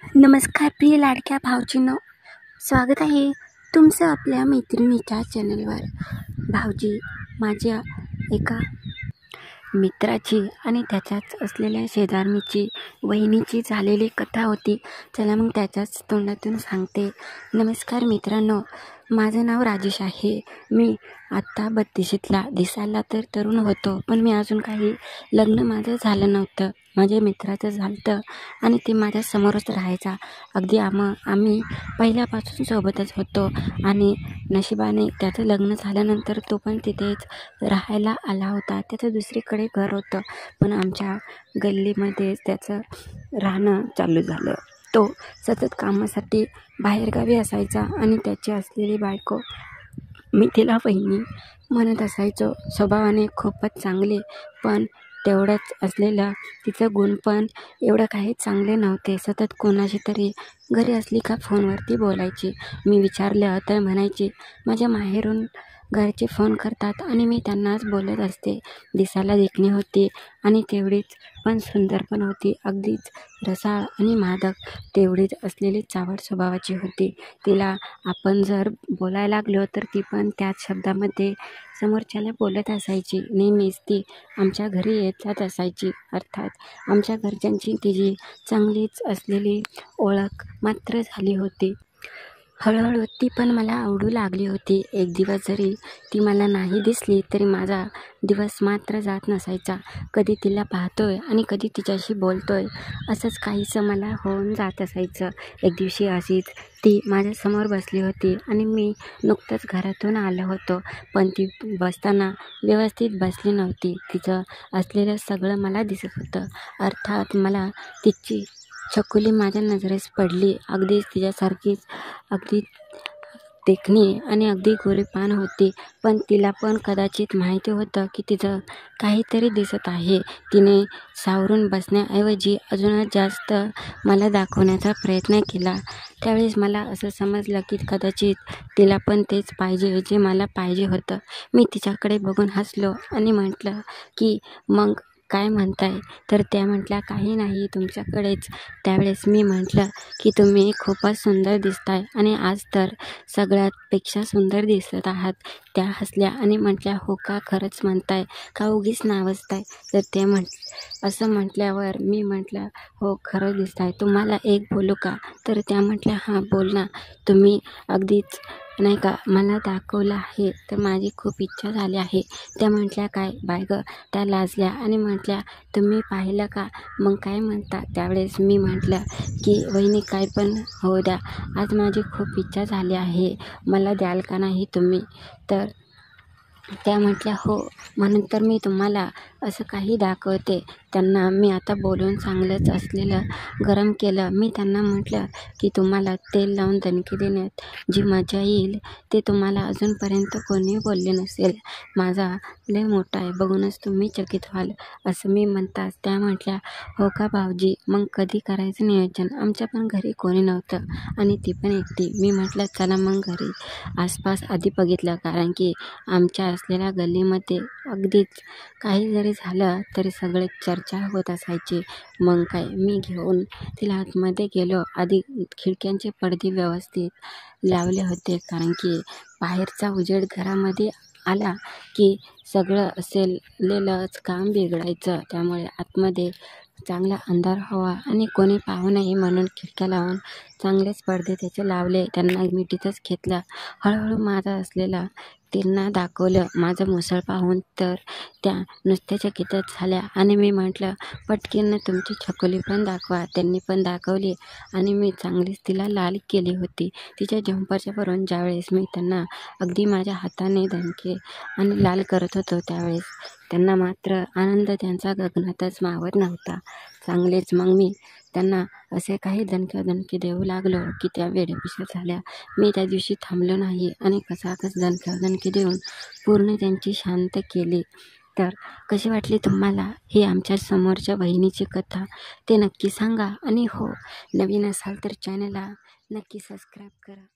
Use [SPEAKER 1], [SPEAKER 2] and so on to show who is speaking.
[SPEAKER 1] नमस्कार प्रिय लाडक्या भाऊजींनो, स्वागत आहे तुमचं आपल्या मैत्रिणीच्या चॅनलवर। भाऊजी, माझ्या एका मित्राची आणि त्याच्याच असलेल्या शेजारणीची वहिनीची झालेली कथा होती। चला मग त्याच्याच तोंडातून सांगते। नमस्कार मित्रांनो, माझं नाव राजेश आहे। मी आत्ता 32शीतला, दिसायला तर तरुण होतो, पण मी अजून काही लग्न माझं झालं नव्हतं। माझ्या मित्राचं झालं आणि ते माझ्या समोरच राहायचा। अगदी आम्ही पहिल्यापासून सोबतच होतो आणि नशिबाने त्याचं लग्न झाल्यानंतर तो पण तिथेच राहायला आला होता। त्याचं दुसरीकडे घर होतं, पण आमच्या गल्लीमध्येच त्याचं राहणं चालू झालं। तो सतत कामासाठी बाहेरगावी असायचा आणि त्याची असलेली बायको, मी तिला वहिनी म्हणत असायचो, स्वभावाने खूपच चांगली, पण तेवढंच असलेलं तिचं गुण पण एवढं काही चांगले नव्हते। सतत कोणाशी तरी घरी असली का फोनवरती बोलायची। मी विचारलं तर म्हणायची, माझ्या माहेरून घरचे फोन करतात आणि मी त्यांनाच बोलत असते। दिसायला देखणी होती आणि तेवढीच पण सुंदर पण होती। अगदीच रसाळ आणि मादक तेवढीच असलेली चावट स्वभावाची होती। तिला आपण जर बोलायला लागलो तर ती पण त्याच शब्दामध्ये समोरच्याला बोलत असायची। नेहमीच ती आमच्या घरी येत जात असायची। अर्थात आमच्या घरच्यांची तिची चांगलीच असलेली ओळख मात्र झाली होती। हळूहळू ती पण मला आवडू लागली होती। एक दिवस जरी ती मला नाही दिसली तरी माझा दिवस मात्र जात नसायचा। कधी तिला पाहतोय आणि कधी तिच्याशी बोलतोय, असंच काहीसं मला होऊन जात असायचं। एक दिवशी अशीच ती माझ्यासमोर बसली होती आणि मी नुकतंच घरातून आलो होतो, पण ती बसताना व्यवस्थित बसली नव्हती। तिचं असलेलं सगळं मला दिसत होतं। अर्थात मला तिची छकुली माझ्या नजरेस पडली। अगदीच तिच्यासारखीच, अगदी देखणी आणि अगदी गोरीपान होती, पण तिला पण कदाचित माहिती होतं की तिचं काहीतरी दिसत आहे। तिने सावरून बसण्याऐवजी अजूनच जास्त मला दाखवण्याचा प्रयत्न केला। त्यावेळेस मला असं समजलं की कदाचित तिला पण तेच पाहिजे जे मला पाहिजे होतं। मी तिच्याकडे बघून हसलो आणि म्हटलं की मग काय म्हणताय? तर त्या म्हटल्या, काही नाही, तुमच्याकडेच। त्यावेळेस मी म्हटलं की तुम्ही खूपच सुंदर दिसताय आणि आज तर सगळ्यापेक्षा सुंदर दिसत आहात। त्या हसल्या आणि म्हटल्या, हो का, खरंच म्हणताय का उगीच नावजताय? तर ते असं म्हटल्यावर मी म्हटलं, हो खरं दिसताय, तुम्हाला एक बोलू का? तर त्या म्हटल्या, हां बोल ना, तुम्ही अगदीच नाही का मला दाखवलं आहे तर माझी खूप इच्छा झाली आहे। त्या म्हटल्या, काय बाय गं? त्या लाजल्या आणि म्हटल्या, तुम्ही पाहिलं का? मग काय म्हणता? त्यावेळेस मी म्हटलं की वहिनी काय पण होऊ द्या, आज माझी खूप इच्छा झाली आहे, मला द्याल का नाही तुम्ही? तर त्या म्हटल्या, हो, म्हणून तर मी तुम्हाला असं काही दाखवते। त्यांना मी आता बोलून चांगलंच असलेलं गरम केलं। मी त्यांना म्हटलं की तुम्हाला तेल लावून दणके देण्यात जी मजा येईल ते तुम्हाला अजूनपर्यंत कोणी बोलले नसेल। माझा लय मोठा आहे, बघूनच तुम्ही चकित व्हाल, असं मी म्हणताच त्या म्हटल्या, हो का भाऊजी, मग कधी करायचं नियोजन? आमच्या पण घरी कोणी नव्हतं आणि ती पण एकटी। मी म्हटलं, चला मग घरी। आसपास आधी बघितलं, कारण की आमच्या असलेल्या गल्लीमध्ये अगदीच काही जरी झालं तरी सगळे चर्चा होत असायची। मग काय, मी घेऊन तिला आतमध्ये गेलो। आधी खिडक्यांचे पडदे व्यवस्थित लावले होते, कारण की बाहेरचा उजेड घरामध्ये आला की सगळं असलेलंच काम बिघडायचं। त्यामुळे आतमध्ये चांगला अंधार हवा आणि कोणी पाहू नये म्हणून खिडक्या लावून चांगलेच पडदे त्याचे लावले। त्यांना मिठीतच घेतलं। हळूहळू माझा असलेला त्यांना दाखवलं माझं मुसळ पाहून, तर त्या नुसत्या चकितच झाल्या आणि मी म्हटलं, पटकीनं तुमची छकुली पण दाखवा। त्यांनी पण दाखवली आणि मी चांगलीच तिला लाल केली होती तिच्या झंपरच्या वरून। ज्यावेळेस मी त्यांना अगदी माझ्या हाताने दणके आणि लाल करत होतो त्यावेळेस त्यांना मात्र आनंद त्यांचा गगनातच मावत नव्हता। चांगलेच मग मी त्यांना असे काही दणके देऊ लागलो की त्या वेडेपिशा झाल्या। मी त्या दिवशी थांबलो नाही आणि कसाकस दणके देऊन पूर्ण त्यांची शांत केली। तर कशी वाटली तुम्हाला ही आमच्या समोरच्या बहिणीची कथा ते नक्की सांगा आणि हो, नवीन असाल तर चॅनलला नक्की सबस्क्राईब करा।